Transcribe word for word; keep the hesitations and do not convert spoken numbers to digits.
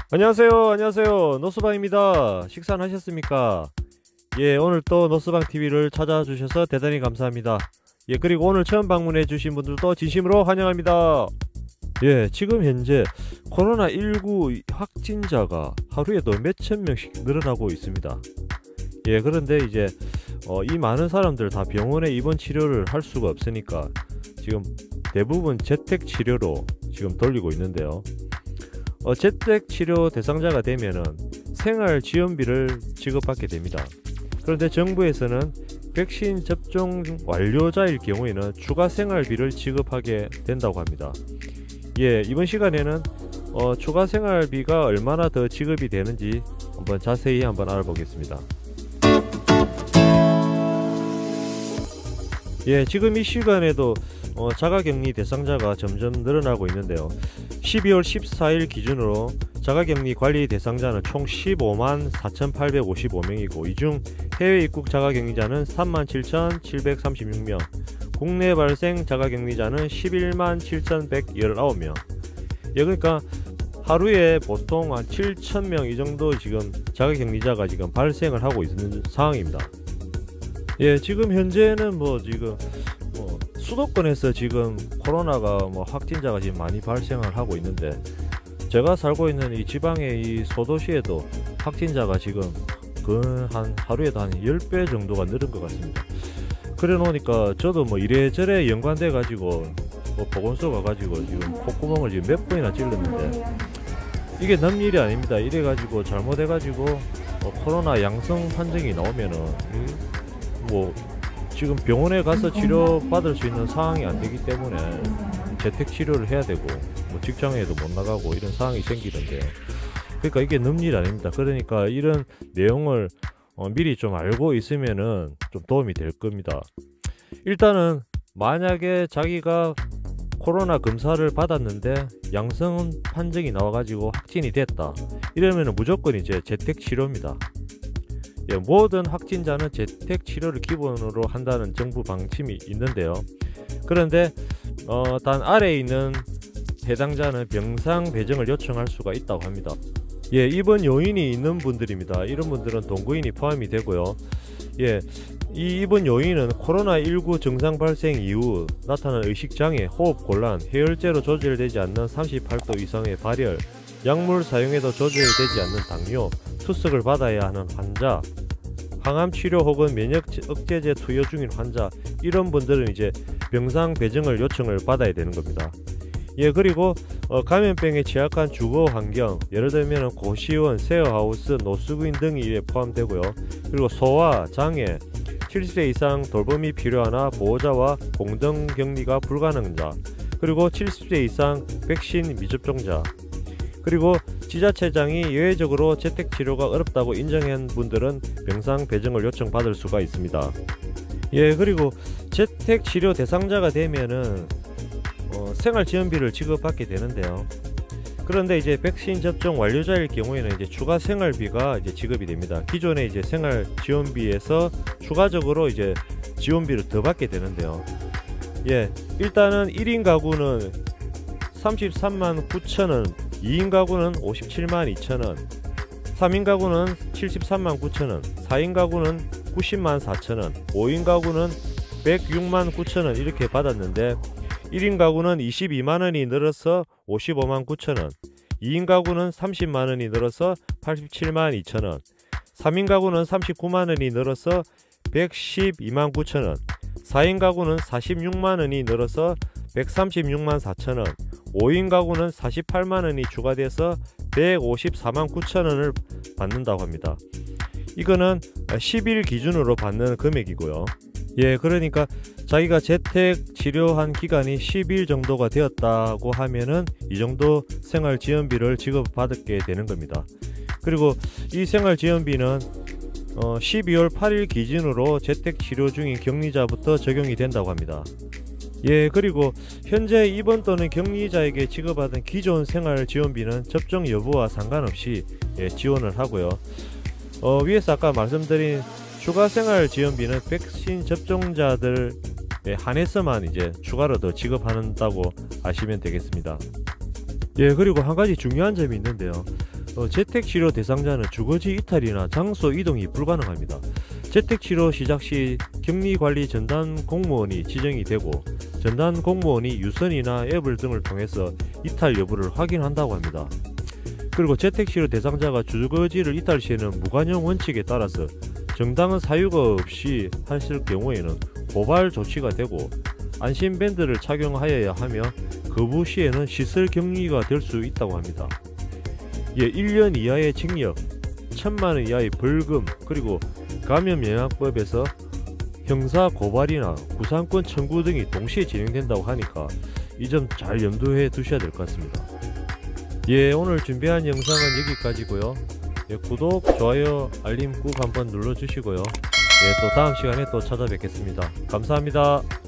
안녕하세요. 안녕하세요. 노스방입니다. 식사는 하셨습니까? 예, 오늘 또 노스방티비를 찾아주셔서 대단히 감사합니다. 예, 그리고 오늘 처음 방문해 주신 분들도 진심으로 환영합니다. 예, 지금 현재 코로나 일구 확진자가 하루에도 몇천 명씩 늘어나고 있습니다. 예, 그런데 이제 어, 이 많은 사람들 다 병원에 입원 치료를 할 수가 없으니까 지금 대부분 재택 치료로 지금 돌리고 있는데요. 어, 재택치료 대상자가 되면은 생활지원비를 지급받게 됩니다. 그런데 정부에서는 백신 접종 완료자일 경우에는 추가 생활비를 지급하게 된다고 합니다. 예, 이번 시간에는 어, 추가 생활비가 얼마나 더 지급이 되는지 한번 자세히 한번 알아보겠습니다. 예, 지금 이 시간에도 어, 자가격리 대상자가 점점 늘어나고 있는데요. 십이월 십사일 기준으로 자가격리 관리 대상자는 총 십오만 사천팔백오십오 명이고 이 중 해외 입국 자가격리자는 삼만 칠천칠백삼십육 명, 국내 발생 자가격리자는 십일만 칠천백십구 명. 예, 그러니까 하루에 보통 한 칠천 명 이 정도 지금 자가격리자가 지금 발생을 하고 있는 상황입니다. 예, 지금 현재는 뭐 지금 뭐 수도권에서 지금 코로나가 뭐 확진자가 지금 많이 발생을 하고 있는데, 제가 살고 있는 이 지방의 이 소도시에도 확진자가 지금 그 한 하루에도 한 십 배 정도가 늘은 것 같습니다. 그래 놓으니까 저도 뭐 이래저래 연관돼 가지고 뭐 보건소 가가지고 지금 콧구멍을 지금 몇 번이나 찔렀는데 이게 남 일이 아닙니다. 이래 가지고 잘못해 가지고 뭐 코로나 양성 판정이 나오면은 뭐 지금 병원에 가서 치료 받을 수 있는 상황이 안 되기 때문에 재택 치료를 해야 되고 뭐 직장에도 못 나가고 이런 상황이 생기던데요. 그러니까 이게 넘일 아닙니다. 그러니까 이런 내용을 어 미리 좀 알고 있으면은 좀 도움이 될 겁니다. 일단은 만약에 자기가 코로나 검사를 받았는데 양성 판정이 나와가지고 확진이 됐다, 이러면은 무조건 이제 재택 치료입니다. 예, 모든 확진자는 재택 치료를 기본으로 한다는 정부 방침이 있는데요. 그런데 어, 단 아래에 있는 해당자는 병상 배정을 요청할 수가 있다고 합니다. 예, 입원 요인이 있는 분들입니다. 이런 분들은 동거인이 포함이 되고요. 예, 이 입원 요인은 코로나 일구 증상 발생 이후 나타난 의식장애, 호흡곤란, 해열제로 조절되지 않는 삼십팔 도 이상의 발열, 약물 사용에도 조절되지 않는 당뇨, 투석을 받아야 하는 환자, 항암 치료 혹은 면역 억제제 투여 중인 환자, 이런 분들은 이제 병상 배정을 요청을 받아야 되는 겁니다. 예, 그리고 어, 감염병에 취약한 주거 환경, 예를 들면 고시원, 쉐어하우스, 노숙인 등이 이에 포함되고요. 그리고 소아, 장애, 칠십 세 이상 돌봄이 필요하나 보호자와 공동격리가 불가능자, 그리고 칠십 세 이상 백신 미접종자, 그리고 지자체장이 예외적으로 재택치료가 어렵다고 인정한 분들은 병상 배정을 요청받을 수가 있습니다. 예, 그리고 재택치료 대상자가 되면은 어, 생활지원비를 지급받게 되는데요. 그런데 이제 백신 접종 완료자일 경우에는 이제 추가 생활비가 이제 지급이 됩니다. 기존의 이제 생활지원비에서 추가적으로 이제 지원비를 더 받게 되는데요. 예, 일단은 일 인 가구는 삼십삼만 구천 원, 이 인 가구는 오십칠만 이천 원, 삼 인 가구는 칠십삼만 구천 원, 사 인 가구는 구십만 사천 원, 오 인 가구는 백육만 구천 원 이렇게 받았는데, 일 인 가구는 이십이만 원이 늘어서 오십오만 구천 원, 이 인 가구는 삼십만 원이 늘어서 팔십칠만 이천 원, 삼 인 가구는 삼십구만 원이 늘어서 백십이만 구천 원, 사 인 가구는 사십육만 원이 늘어서 백삼십육만 사천 원, 오 인 가구는 사십팔만 원이 추가돼서 백오십사만 구천 원을 받는다고 합니다. 이거는 십 일 기준으로 받는 금액이고요. 예, 그러니까 자기가 재택 치료한 기간이 십 일 정도가 되었다고 하면은 이 정도 생활지원비를 지급받게 되는 겁니다. 그리고 이 생활지원비는 어, 십이월 팔일 기준으로 재택 치료 중인 격리자부터 적용이 된다고 합니다. 예, 그리고 현재 입원 또는 격리자에게 지급받은 기존 생활지원비는 접종 여부와 상관없이 예, 지원을 하고요. 어, 위에서 아까 말씀드린 추가 생활지원비는 백신 접종자들에 한해서만 이제 추가로 더 지급한다고 아시면 되겠습니다. 예, 그리고 한 가지 중요한 점이 있는데요. 어, 재택치료 대상자는 주거지 이탈이나 장소 이동이 불가능합니다. 재택치료 시작 시 격리관리 전담 공무원이 지정이 되고 전담 공무원이 유선이나 앱을 등을 통해서 이탈 여부를 확인한다고 합니다. 그리고 재택치료 대상자가 주거지를 이탈 시에는 무관용 원칙에 따라서 정당한 사유가 없이 하실 경우에는 고발 조치가 되고 안심밴드를 착용하여야 하며 거부 시에는 시설 격리가 될 수 있다고 합니다. 예, 일 년 이하의 징역, 천만 원 이하의 벌금, 그리고 감염영양법에서 형사 고발이나 구상권 청구 등이 동시에 진행된다고 하니까 이 점 잘 염두해 두셔야 될 것 같습니다. 예, 오늘 준비한 영상은 여기까지고요. 예, 구독, 좋아요, 알림 꾹 한번 눌러주시고요. 예, 또 다음 시간에 또 찾아뵙겠습니다. 감사합니다.